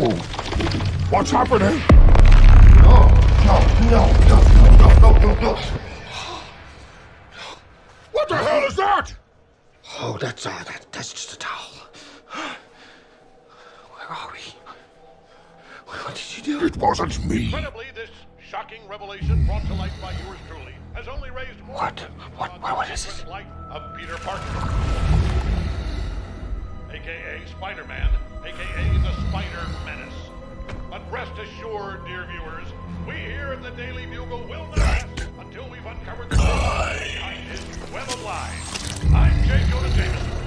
What's happening? No. What the hell is that? Oh, that's just a towel. Where are we? What did you do? It wasn't me. Incredibly, this shocking revelation brought to light by yours truly has only raised more What is it? light of Peter Parker, aka Spider-Man, aka the Spider Menace. But rest assured, dear viewers, we here at the Daily Bugle will not rest until we've uncovered the truth behind his web of lies. I'm J. Jonah Jameson.